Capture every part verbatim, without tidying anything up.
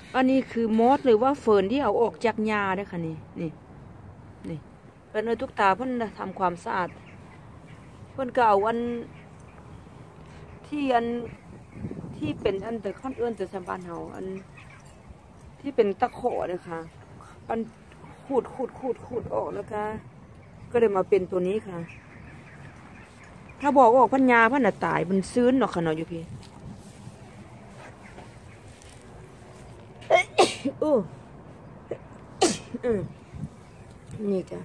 อันนี้คือมอสหรือว่าเฟิร์นที่เอาออกจากหญ้าได้ค่ะนี่นี่นี่เป็นเออทุกตาเพิ่นทำความสะอาดเพิ่นก็เอาอันที่อันที่เป็นอันแต่ข้อนเอื้อนแต่สมบัติเฮาอันที่เป็นตะขอเลยค่ะอันขูดขูดขูดขูดออกแล้วก็ก็เลยมาเป็นตัวนี้ค่ะถ้าบอกออกพันยาพันน่ะตายมันซื้นเนาะค่ะเนาะอยู่พี่โอ้นี่จ้ะ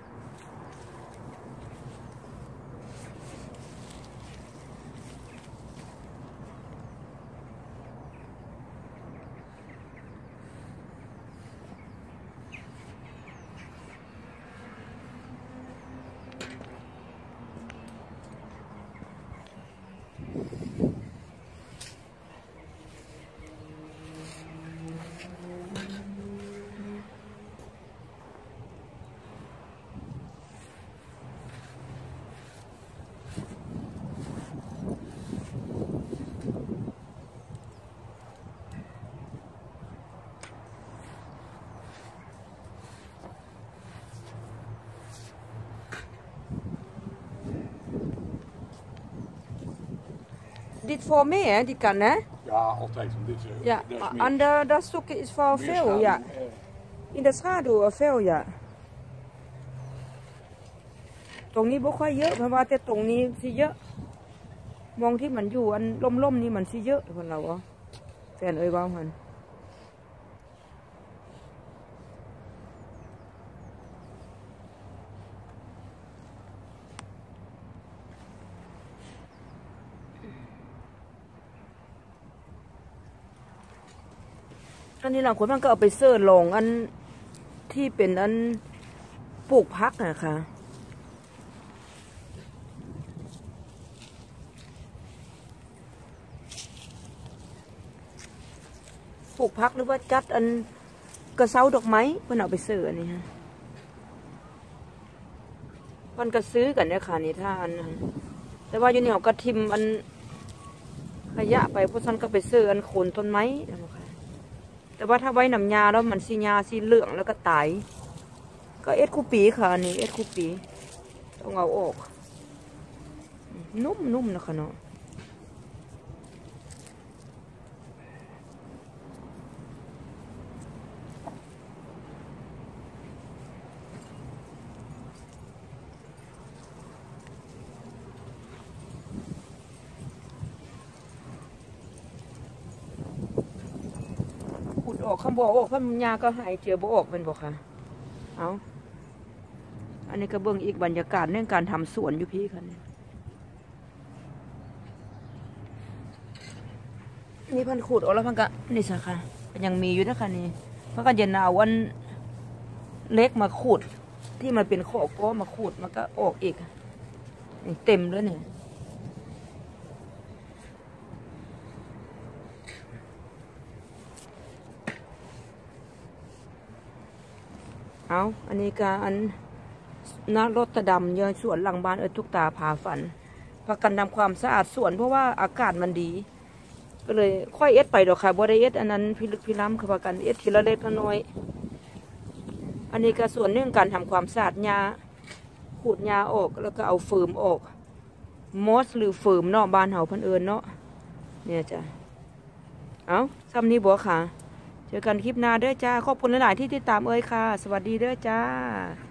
Dit voor meer, die kan hè? Ja, altijd. Dit, uh, ja, en de, dat stukje is voor veel, ja. In de schaduw veel, ja. ตรงนี้บ่ค่อยเยอะเพราะว่าแต่ตรงนี้สิเยอะมองที่มันอยู่อันล่มๆนี่มันสิเยอะคนเราอ่ะแฟนเอ้ยว่ามันอันนี้หลังคนมันก็เอาไปเสิร์ฟลงอันที่เป็นอันปลูกพักนะคะปลูกพักหรือว่าจัดอันกระเซ้าดอกไม้เพื่อนเอาไปเสิร์ฟอันนี้ฮะเพื่อนก็ซื้อกันเนี่ยค่ะนี่ถ้าอันแต่ว่าอยู่นี่เขาก็ทิมอันขยะไปพวกฉันก็ไปเสิร์ฟอันโคนต้นไม้แต่ว่าถ้าไว้น้ำยาแล้วมันสียาสีเหลืองแล้วก็ตายก็เอ็ดคูปีค่ะนี่เอ็ดคูปีต้องเอาออกนุ่มๆนะคะเนาะขุดออกข้างบนออกข้างยาก็หายเจือบ่ออกเป็นบอกค่ะเอาอันนี้ก็เบื้องอีกบรรยากาศเรื่องการทำสวนอยู่พี่ค่ะนี่พันขุดออกแล้วพันก็นี่สิค่ะยังมีอยู่นะคะนี่พันก็จะเอาวันเล็กมาขุดที่มันเป็นขอบก็มาขุดมันก็ออกอีกเต็มเลยเนี่ยเอาอันนี้ก็อันนักรถตะดำเยอะสวนหลังบ้านเออทุกตาพาฝันพากันทำความสะอาดสวนเพราะว่าอากาศมันดีก็เลยค่อยเอ็ดไปดอกค่ะบริเอ็ดอันนั้นพิลึกพิล้ำคือพากันเอ็ดทีละเล็กละน้อยอันนี้ก็ส่วนเรื่องการทำความสะอาดหญ้าขูดหญ้าออกแล้วก็เอาฟืมออกมอสหรือฟืมเนาะบ้านเฮาพันเอิญเนาะเนี่ยจ้ะเอาซ้ำนี้บัวค่ะเจอกันคลิปหน้าเด้อจ้าขอบคุณหลายๆที่ติดตามเอ้ยค่ะสวัสดีเด้อจ้า